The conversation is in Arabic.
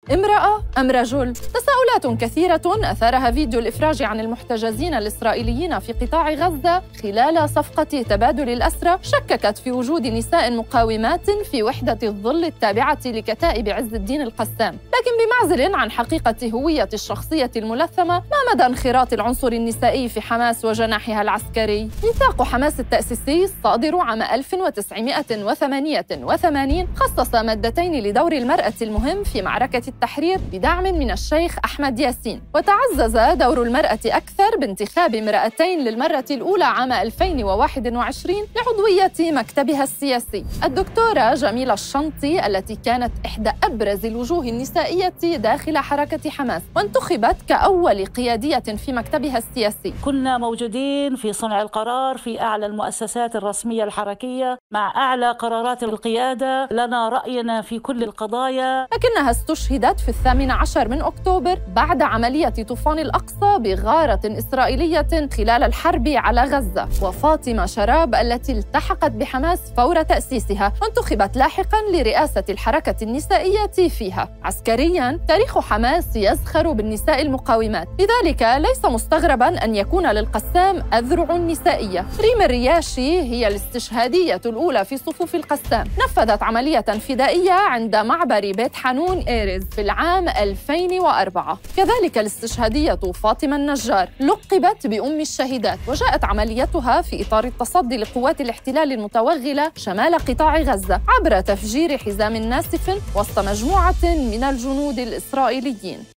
امرأة أم رجل؟ تساؤلات كثيرة أثارها فيديو الإفراج عن المحتجزين الإسرائيليين في قطاع غزة خلال صفقة تبادل الأسرى شككت في وجود نساء مقاومات في وحدة الظل التابعة لكتائب عز الدين القسام، لكن بمعزل عن حقيقة هوية الشخصية الملثمة. ما مدى انخراط العنصر النسائي في حماس وجناحها العسكري؟ ميثاق حماس التأسيسي الصادر عام 1988 خصص مادتين لدور المرأة المهم في معركة التحرير بدعم من الشيخ أحمد ياسين، وتعزز دور المرأة أكثر بانتخاب امرأتين للمرة الأولى عام 2021 لعضوية مكتبها السياسي. الدكتورة جميلة الشنطي التي كانت إحدى أبرز الوجوه النسائية داخل حركة حماس، وانتخبت كأول قيادية في مكتبها السياسي. كنا موجودين في صنع القرار في أعلى المؤسسات الرسمية الحركية مع أعلى قرارات القيادة، لنا رأينا في كل القضايا. لكنها استشهدت في 18 أكتوبر بعد عملية طوفان الأقصى بغارة إسرائيلية خلال الحرب على غزة. وفاطمة شراب التي التحقت بحماس فور تأسيسها وانتخبت لاحقاً لرئاسة الحركة النسائية فيها. عسكرياً تاريخ حماس يزخر بالنساء المقاومات، لذلك ليس مستغرباً أن يكون للقسام أذرع نسائية. ريم الرياشي هي الاستشهادية الأولى في صفوف القسام، نفذت عملية فدائية عند معبر بيت حانون إيرز في العام 2004. كذلك الاستشهادية فاطمة النجار لقبت بأم الشهيدات، وجاءت عمليتها في إطار التصدي لقوات الاحتلال المتوغلة شمال قطاع غزة عبر تفجير حزام ناسف وسط مجموعة من الجنود الإسرائيليين.